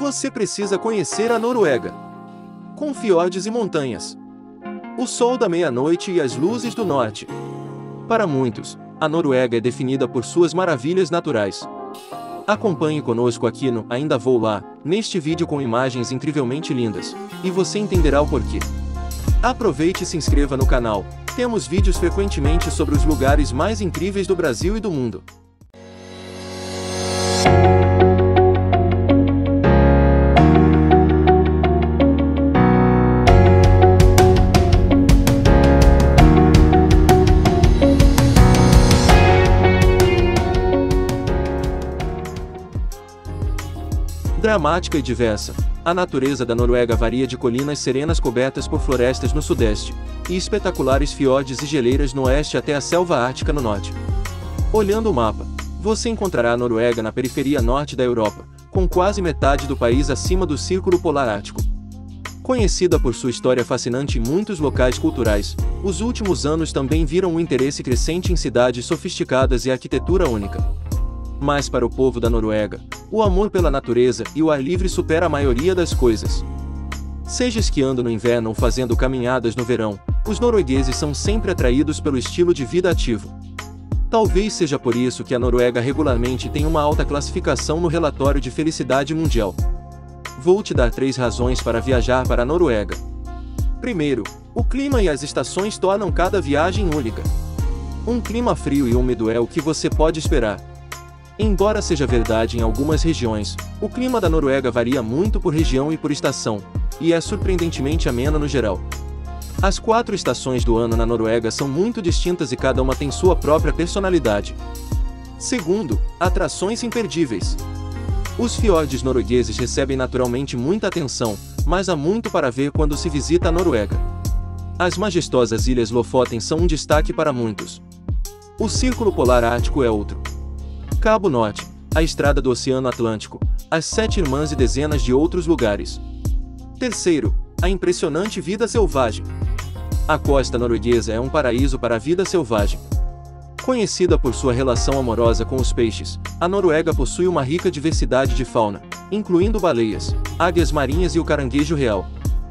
Você precisa conhecer a Noruega. Com fiordes e montanhas. O sol da meia-noite e as luzes do norte. Para muitos, a Noruega é definida por suas maravilhas naturais. Acompanhe conosco aqui no Ainda Vou Lá, neste vídeo com imagens incrivelmente lindas, e você entenderá o porquê. Aproveite e se inscreva no canal, temos vídeos frequentemente sobre os lugares mais incríveis do Brasil e do mundo. Dramática e diversa, a natureza da Noruega varia de colinas serenas cobertas por florestas no sudeste, e espetaculares fiordes e geleiras no oeste até a selva ártica no norte. Olhando o mapa, você encontrará a Noruega na periferia norte da Europa, com quase metade do país acima do Círculo Polar Ártico. Conhecida por sua história fascinante e muitos locais culturais, os últimos anos também viram um interesse crescente em cidades sofisticadas e arquitetura única. Mas para o povo da Noruega, o amor pela natureza e o ar livre supera a maioria das coisas. Seja esquiando no inverno ou fazendo caminhadas no verão, os noruegueses são sempre atraídos pelo estilo de vida ativo. Talvez seja por isso que a Noruega regularmente tem uma alta classificação no relatório de felicidade mundial. Vou te dar 3 razões para viajar para a Noruega. Primeiro, o clima e as estações tornam cada viagem única. Um clima frio e úmido é o que você pode esperar. Embora seja verdade em algumas regiões, o clima da Noruega varia muito por região e por estação, e é surpreendentemente ameno no geral. As 4 estações do ano na Noruega são muito distintas e cada uma tem sua própria personalidade. Segundo, atrações imperdíveis. Os fiordes noruegueses recebem naturalmente muita atenção, mas há muito para ver quando se visita a Noruega. As majestosas ilhas Lofoten são um destaque para muitos. O Círculo Polar Ártico é outro. Cabo Norte, a estrada do Oceano Atlântico, as 7 Irmãs e dezenas de outros lugares. Terceiro, a impressionante vida selvagem. A costa norueguesa é um paraíso para a vida selvagem. Conhecida por sua relação amorosa com os peixes, a Noruega possui uma rica diversidade de fauna, incluindo baleias, águias marinhas e o caranguejo real.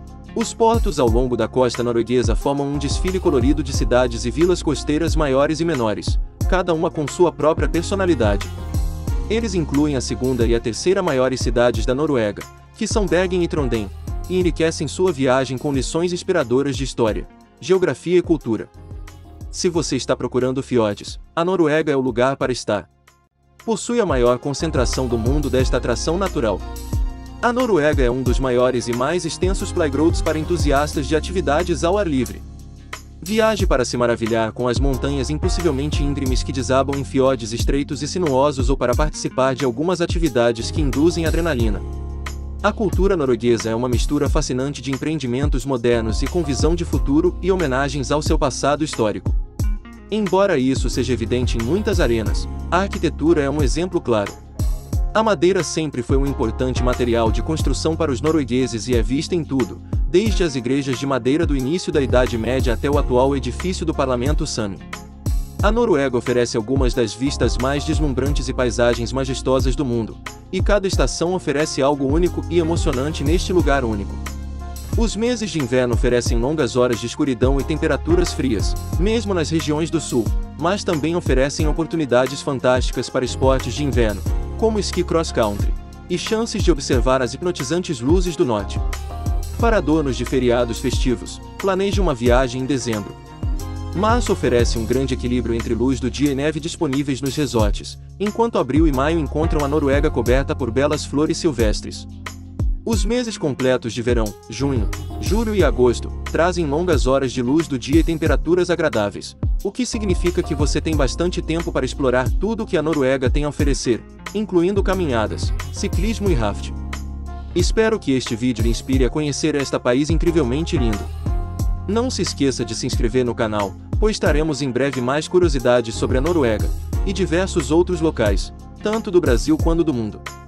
Os portos ao longo da costa norueguesa formam um desfile colorido de cidades e vilas costeiras maiores e menores, cada uma com sua própria personalidade. Eles incluem a segunda e a terceira maiores cidades da Noruega, que são Bergen e Trondheim, e enriquecem sua viagem com lições inspiradoras de história, geografia e cultura. Se você está procurando fiordes, a Noruega é o lugar para estar. Possui a maior concentração do mundo desta atração natural. A Noruega é um dos maiores e mais extensos playgrounds para entusiastas de atividades ao ar livre. Viaje para se maravilhar com as montanhas impossivelmente íngremes que desabam em fiordes estreitos e sinuosos ou para participar de algumas atividades que induzem adrenalina. A cultura norueguesa é uma mistura fascinante de empreendimentos modernos e com visão de futuro e homenagens ao seu passado histórico. Embora isso seja evidente em muitas arenas, a arquitetura é um exemplo claro. A madeira sempre foi um importante material de construção para os noruegueses e é vista em tudo, desde as igrejas de madeira do início da Idade Média até o atual edifício do Parlamento Sámi. A Noruega oferece algumas das vistas mais deslumbrantes e paisagens majestosas do mundo, e cada estação oferece algo único e emocionante neste lugar único. Os meses de inverno oferecem longas horas de escuridão e temperaturas frias, mesmo nas regiões do sul, mas também oferecem oportunidades fantásticas para esportes de inverno, como esqui cross-country, e chances de observar as hipnotizantes luzes do norte. Para donos de feriados festivos, planeje uma viagem em dezembro. Março oferece um grande equilíbrio entre luz do dia e neve disponíveis nos resorts, enquanto abril e maio encontram a Noruega coberta por belas flores silvestres. Os meses completos de verão, junho, julho e agosto, trazem longas horas de luz do dia e temperaturas agradáveis, o que significa que você tem bastante tempo para explorar tudo o que a Noruega tem a oferecer, incluindo caminhadas, ciclismo e raft. Espero que este vídeo lhe inspire a conhecer este país incrivelmente lindo. Não se esqueça de se inscrever no canal, pois traremos em breve mais curiosidades sobre a Noruega, e diversos outros locais, tanto do Brasil quanto do mundo.